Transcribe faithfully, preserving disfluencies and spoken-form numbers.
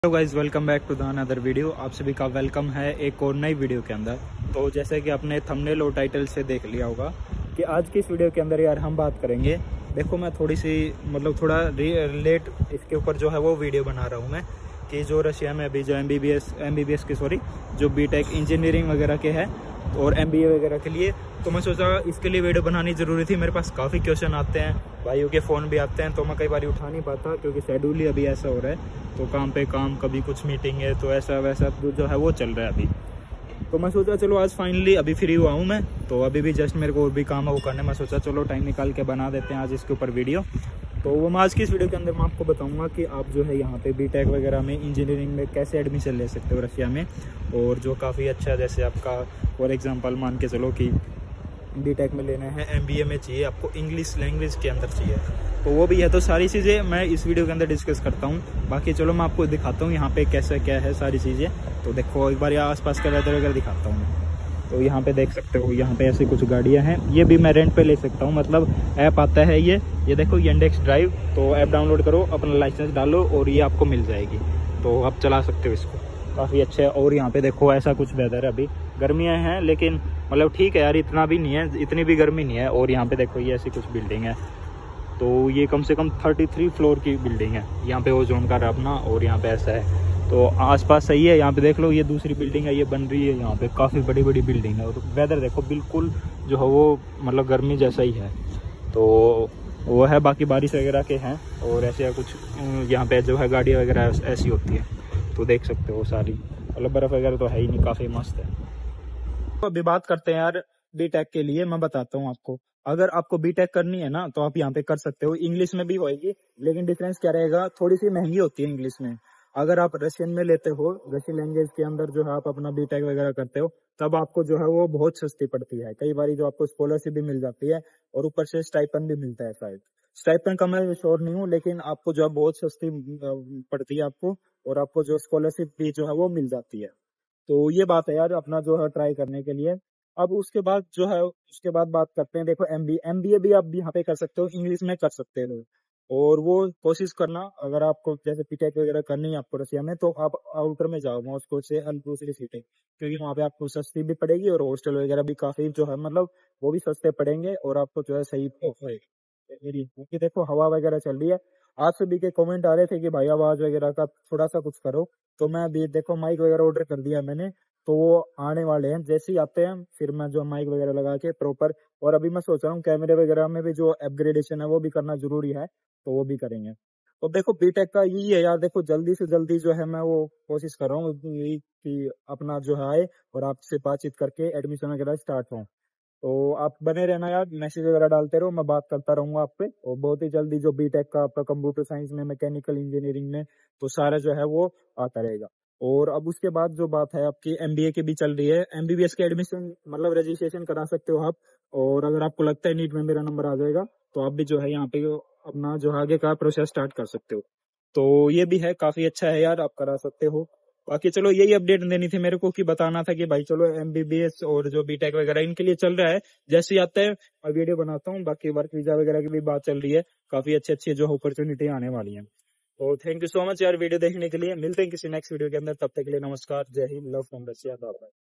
Hello guys, welcome back to the another video. आप सभी का वेलकम है एक और नई वीडियो के अंदर। तो जैसे कि आपने थंबनेल और टाइटल से देख लिया होगा कि आज की इस वीडियो के अंदर यार हम बात करेंगे। देखो, मैं थोड़ी सी मतलब थोड़ा रिलेट इसके ऊपर जो है वो वीडियो बना रहा हूँ मैं कि जो रशिया में अभी जो M B B S M B B S की सॉरी जो बी टेक इंजीनियरिंग वगैरह के है और एम बी ए वगैरह के लिए, तो मैं सोचा इसके लिए वीडियो बनानी ज़रूरी थी। मेरे पास काफ़ी क्वेश्चन आते हैं, भाइयों के फ़ोन भी आते हैं, तो मैं कई बार उठा नहीं पाता क्योंकि शेड्यूल ही अभी ऐसा हो रहा है। तो काम पे काम, कभी कुछ मीटिंग है, तो ऐसा वैसा जो है वो चल रहा है अभी। तो मैं सोचा चलो आज फाइनली अभी फ्री हुआ हूँ मैं, तो अभी भी जस्ट मेरे को और भी काम है वो करने। मैं सोचा चलो टाइम निकाल के बना देते हैं आज इसके ऊपर वीडियो। तो वो मैं आज की इस वीडियो के अंदर मैं आपको बताऊंगा कि आप जो है यहाँ पे बीटेक वगैरह में इंजीनियरिंग में कैसे एडमिशन ले सकते हो रशिया में। और जो काफ़ी अच्छा, जैसे आपका फॉर एग्जांपल मान के चलो कि बीटेक में लेना है, एमबीए में चाहिए आपको इंग्लिश लैंग्वेज के अंदर चाहिए, तो वो भी है। तो सारी चीज़ें मैं इस वीडियो के अंदर डिस्कस करता हूँ। बाकी चलो मैं आपको दिखाता हूँ यहाँ पे कैसे क्या है सारी चीज़ें। तो देखो एक बार यहाँ आसपास का वेदर वगैरह दिखाता हूँ। तो यहाँ पे देख सकते हो, यहाँ पे ऐसी कुछ गाड़ियाँ हैं। ये भी मैं रेंट पे ले सकता हूँ, मतलब ऐप आता है ये ये देखो यंडेक्स ड्राइव। तो ऐप डाउनलोड करो, अपना लाइसेंस डालो और ये आपको मिल जाएगी, तो आप चला सकते हो इसको। काफ़ी अच्छा है। और यहाँ पे देखो ऐसा कुछ वेदर है, अभी गर्मियाँ हैं लेकिन मतलब ठीक है यार, इतना भी नहीं है, इतनी भी गर्मी नहीं है। और यहाँ पे देखो ये ऐसी कुछ बिल्डिंग है, तो ये कम से कम तैंतीस फ्लोर की बिल्डिंग है। यहाँ पे ओजोन का अपना, और यहाँ पे ऐसा है। तो आसपास सही है। यहाँ पे देख लो, ये दूसरी बिल्डिंग है, ये बन रही है। यहाँ पे काफ़ी बड़ी बड़ी बिल्डिंग है। और वेदर देखो बिल्कुल जो है वो मतलब गर्मी जैसा ही है, तो वो है। बाकी बारिश वगैरह के हैं और ऐसे कुछ यहाँ पे जो है गाड़ी वगैरह ऐसी होती है, तो देख सकते हो सारी, मतलब बर्फ़ वगैरह तो है ही नहीं, काफ़ी मस्त है। तो अभी बात करते हैं यार बीटेक के लिए। मैं बताता हूँ आपको, अगर आपको बीटेक करनी है ना तो आप यहाँ पे कर सकते हो। इंग्लिश में भी होएगी, लेकिन डिफरेंस क्या रहेगा, थोड़ी सी महंगी होती है इंग्लिश में। अगर आप रशियन में लेते हो, रशियन लैंग्वेज के अंदर जो है आप अपना बीटेक वगैरह करते हो, तब आपको जो है वो बहुत सस्ती पड़ती है। कई बार जो आपको स्कॉलरशिप भी मिल जाती है और ऊपर से स्टाइपेंड भी मिलता है शायद। स्टाइपेंड का मैं श्योर नहीं हूँ, लेकिन आपको जो है बहुत सस्ती पड़ती है आपको, और आपको जो स्कॉलरशिप भी जो है वो मिल जाती है। तो ये बात है यार अपना जो है ट्राई करने के लिए। अब उसके बाद जो है उसके बाद बात करते हैं। देखो एमबीए एमबीए भी आप यहाँ पे कर सकते हो, इंग्लिश में कर सकते हो। और वो कोशिश करना, अगर आपको जैसे बीटेक वगैरह करनी है आपको रशिया में, तो आप आउटर में जाओ, मॉस्को से और दूसरी सीटें, क्योंकि वहाँ पे आपको सस्ती भी पड़ेगी और हॉस्टल वगैरह भी काफी जो है मतलब वो भी सस्ते पड़ेंगे और आपको जो है सही मेरी, क्योंकि देखो हवा वगैरह चल रही है। आज सभी के कमेंट आ रहे थे कि भाई आवाज वगैरह का थोड़ा सा कुछ करो, तो मैं अभी देखो माइक वगैरह ऑर्डर कर दिया मैंने, तो वो आने वाले हैं। जैसे ही आते हैं फिर मैं जो माइक वगैरह लगा के प्रॉपर, और अभी मैं सोच रहा हूँ कैमरे वगैरह में भी जो अपग्रेडेशन है वो भी करना जरूरी है, तो वो भी करेंगे। तो देखो बीटेक का यही है यार, देखो जल्दी से जल्दी जो है मैं वो कोशिश कर रहा हूँ यही कि अपना जो है आए और आपसे बातचीत करके एडमिशन वगैरह स्टार्ट हो। तो आप बने रहना यार, मैसेज वगैरह डालते रहो, मैं बात करता रहूंगा आप पे। और बहुत ही जल्दी जो बीटेक का आपका कंप्यूटर साइंस में, मैकेनिकल इंजीनियरिंग में, तो सारा जो है वो आता रहेगा। और अब उसके बाद जो बात है आपकी एमबीए की भी चल रही है। एमबीबीएस के एडमिशन मतलब रजिस्ट्रेशन करा सकते हो आप। और अगर आपको लगता है नीट में मेरा नंबर आ जाएगा, तो आप भी जो है यहाँ पे अपना जो आगे का प्रोसेस स्टार्ट कर सकते हो। तो ये भी है, काफी अच्छा है यार, आप करा सकते हो। बाकी चलो यही अपडेट देनी थी मेरे को, कि बताना था कि भाई चलो एमबीबीएस और जो बीटेक वगैरह इनके लिए चल रहा है। जैसे ही आता है मैं वीडियो बनाता हूँ। बाकी वर्क वीजा वगैरह की भी बात चल रही है, काफी अच्छी अच्छी जो अपॉर्चुनिटी आने वाली है। तो थैंक यू सो मच यार वीडियो देखने के लिए। मिलते हैं किसी नेक्स्ट वीडियो के अंदर, तब तक के लिए नमस्कार, जय हिंद, लव फ्रॉम रशिया।